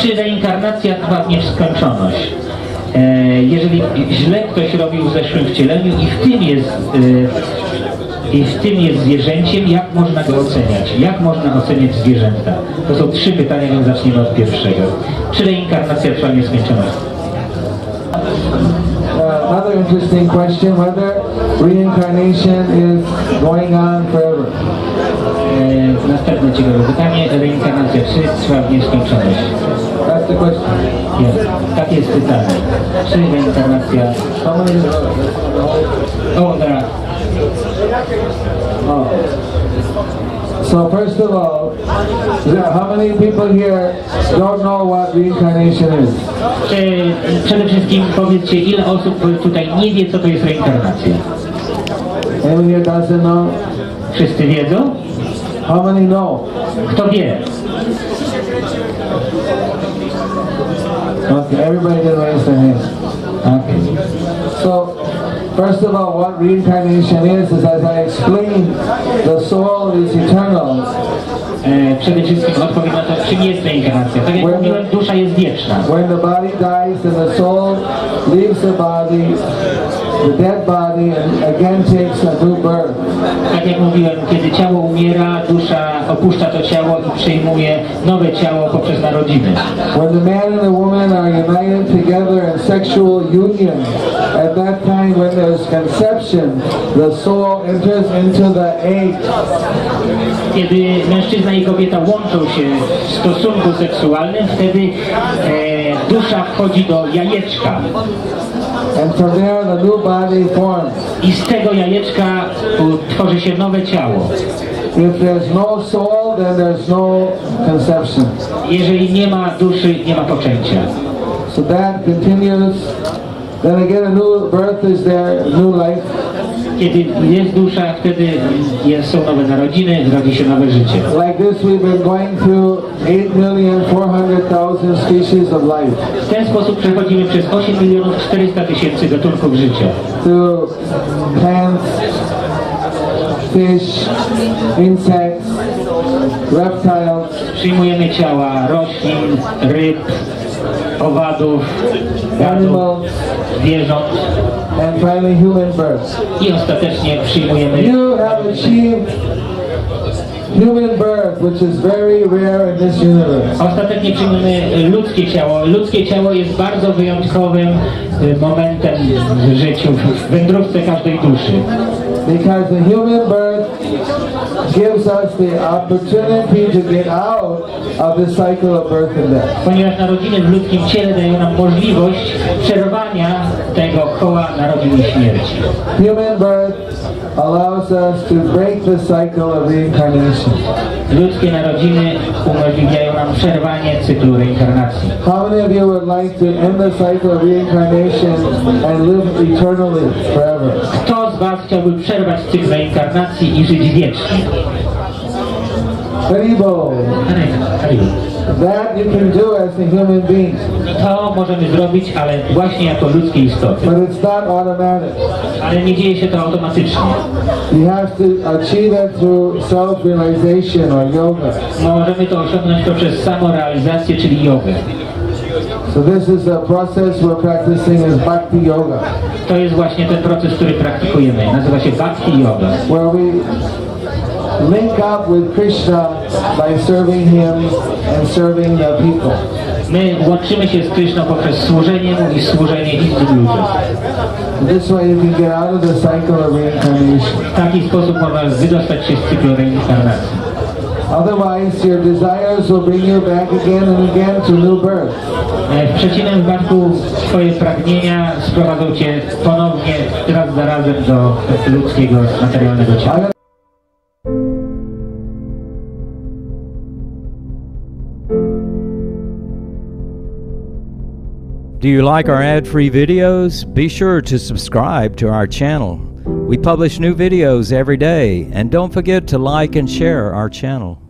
Czy reinkarnacja trwa w nieskończoność? Jeżeli źle ktoś robił w zeszłym wcieleniu i w tym jest zwierzęciem, jak można go oceniać? Jak można oceniać zwierzęta? To są 3 pytania, więc zaczniemy od pierwszego. Czy reinkarnacja trwa w nieskończoność? Another interesting question, whether reincarnation is going on forever. Następne ciekawe pytanie, reinkarnacja czy trwa w nieskończoność? That's the question. Yes. Takie jest pytanie. Czy reinkarnacja... So first of all, how many people here don't know what reincarnation is? Przede wszystkim powiedzcie, ile osób tutaj nie wie, co to jest reinkarnacja? Anyone here doesn't know? Wszyscy wiedzą? How many know? Kto wie? Okay, everybody didn't raise their hands. Okay. So, first of all, what reincarnation is as I explained, the soul is eternal. Przede wszystkim odpowiem na to, czym jest reinkarnacja. Tak jak mówiłem, dusza jest wieczna. When the body dies and the soul leaves the body, the dead body, and again takes a new birth. Tak jak mówiłem, kiedy ciało umiera, dusza opuszcza to ciało i przyjmuje nowe ciało poprzez narodziny. When the man and the woman are united together in sexual union, at that time when there's conception, the soul enters into the egg. Kiedy mężczyzna i kobieta łączą się w stosunku seksualnym, wtedy dusza wchodzi do jajeczka. And from there the new body forms. I z tego jajeczka tworzy się nowe ciało. If there's no soul, then there's no conception. Jeżeli nie ma duszy, nie ma poczęcia. So that continues. Then again a new birth is there, new life. Kiedy jest dusza, wtedy są nowe narodziny, rodzi się nowe życie. Like this we've been going through 8,400,000 species of life. W ten sposób przechodzimy przez 8,400,000 gatunków życia. Through plants, fish, insects, reptiles. Przyjmujemy ciała roślin, ryb, owadów, animals, zwierząt. and finally human birth. I ostatecznie przyjmujemy... You have achieved human birth, which is very rare in this universe. Ostatecznie przyjmujemy ludzkie ciało. Ludzkie ciało jest bardzo wyjątkowym momentem w życiu, w wędrówce każdej duszy. Because the human birth gives us the opportunity to get out of the cycle of birth and death. Ponieważ narodziny w ludzkim ciele dają nam możliwość przerwania tego koła narodzin i śmierci. Human birth allows us to break the cycle of reincarnation. Ludzkie narodziny umożliwiają nam przerwanie cyklu reinkarnacji. How many of you would like to end the cycle of reincarnation and live eternally forever? Kto z was chciałby przerwać cykl reinkarnacji i żyć wiecznie? Haribo. That you can do as a human being. To możemy zrobić, ale właśnie jako ludzkie istoty. But it's not automatic. Ale nie dzieje się to automatycznie. You have to achieve it through self-realization or yoga. Możemy to osiągnąć poprzez samorealizację, czyli jogę. So this is a process we're practicing is bhakti yoga. To jest właśnie ten proces, który praktykujemy. Nazywa się bhakti yoga. Where we link up with Krishna by serving Him and serving the people. My łączymy się z Kryszną poprzez służenie Mu i służenie innym ludziom. This way you can get out of the cycle of reincarnation. W taki sposób można wydostać się z cyklu reinkarnacji. Otherwise, your desires will bring you back again and again to new birth. W przeciwnym wypadku Twoje pragnienia sprowadzą Cię ponownie, raz za razem do ludzkiego, materialnego ciała. Do you like our ad-free videos? Be sure to subscribe to our channel. We publish new videos every day, and don't forget to like and share our channel.